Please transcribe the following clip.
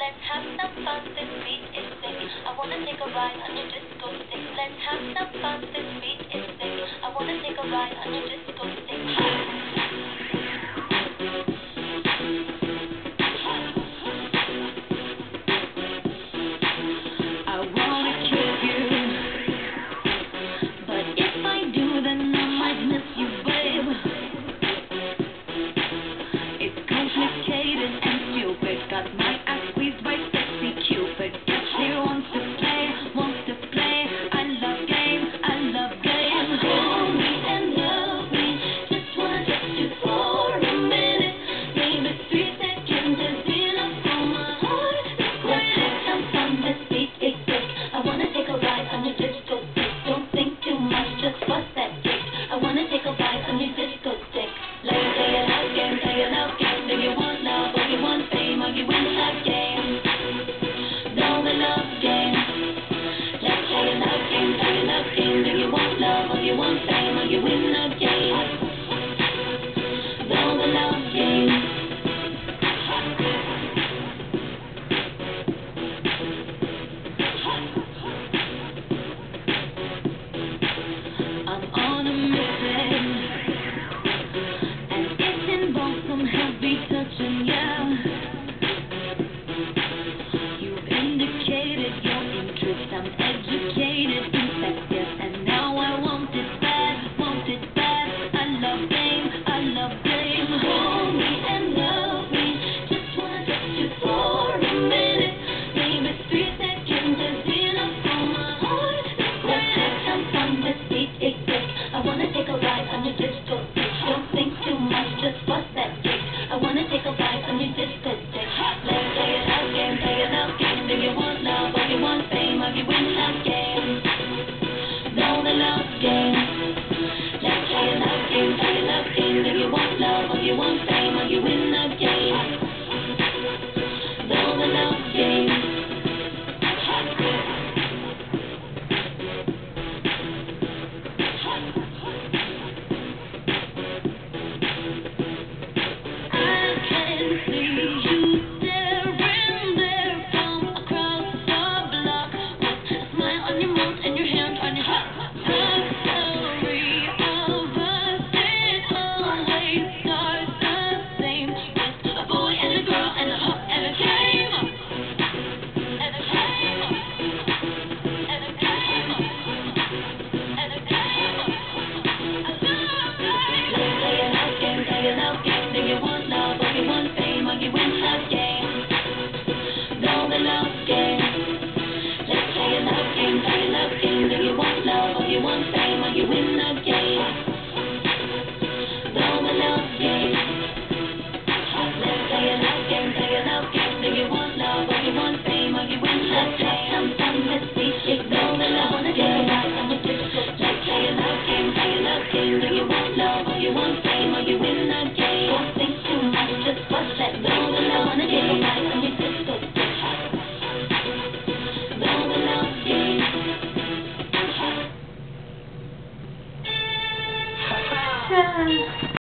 Let's have some fun, this beat is sick. I wanna take a ride on your disco stick. Let's have some fun, this beat is sick. I wanna take a ride on your disco stick. I wanna kiss you, but if I do, then I might miss you, babe. It's complicated and stupid. Got my ass squeezed by sexy Cupid. Guess she wants to play, wants to play. I love games, I love games. Hold me and love me. Just wanna touch you for a minute. Maybe 3 seconds is enough for my heart. Let's have some fun, this beat is sick. I wanna take a ride on your disco stick. Don't think too much, just bust that dick. I wanna take a ride on your disco stick. Let's play a love game, play a love game. Do you want love or you want fame or you win the game? Know the love game. Let's play a love game, play a love game. Do you want love or you want fame or you win the game? Know the love game. I'm on a mission, and it involves some heavy touching, yeah. You've indicated your interest. I'm educated, effective, and now I want it bad, want it bad. I love game, I love game. Hold me and love me. Just wanna touch you for a minute. Maybe 3 seconds is enough for my heart. Let's have some fun, this beat is sick. I wanna take a ride on your disco stick. Don't think too much, just bust that dick. I wanna take a ride on your disco stick. Let's play a love game, play a love game. Do you